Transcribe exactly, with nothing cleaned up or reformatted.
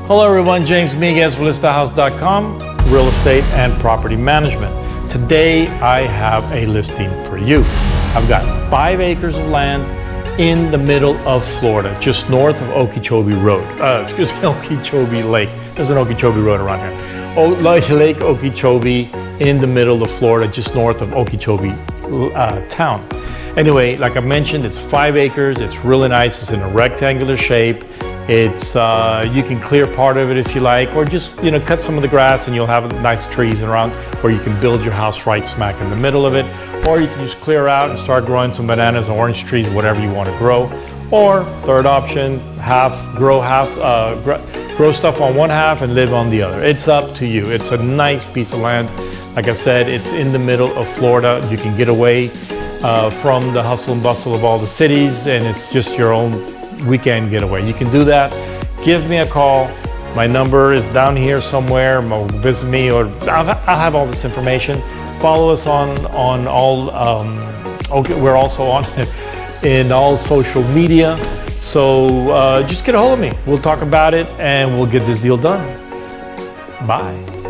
Hello everyone, James Migues with List A House dot com, real estate and property management. Today I have a listing for you. I've got five acres of land in the middle of Florida, just north of Okeechobee Road. Uh, excuse me, Okeechobee Lake. There's an Okeechobee Road around here. O Lake Okeechobee in the middle of Florida, just north of Okeechobee uh, town. Anyway, like I mentioned, it's five acres. It's really nice. It's in a rectangular shape. It's uh, you can clear part of it if you like, or just you know cut some of the grass and you'll have nice trees around, or you can build your house right smack in the middle of it, or you can just clear out and start growing some bananas, orange trees, whatever you want to grow. Or third option, half grow half uh, gr grow stuff on one half and live on the other. It's up to you. It's a nice piece of land. Like I said, it's in the middle of Florida. You can get away uh, from the hustle and bustle of all the cities, and it's just your own weekend getaway. You can do that. Give me a call. My number is down here somewhere. Visit me, or I'll, I'll have all this information. Follow us on on all. Um, okay, we're also on in all social media. So uh, just get a hold of me. We'll talk about it and we'll get this deal done. Bye.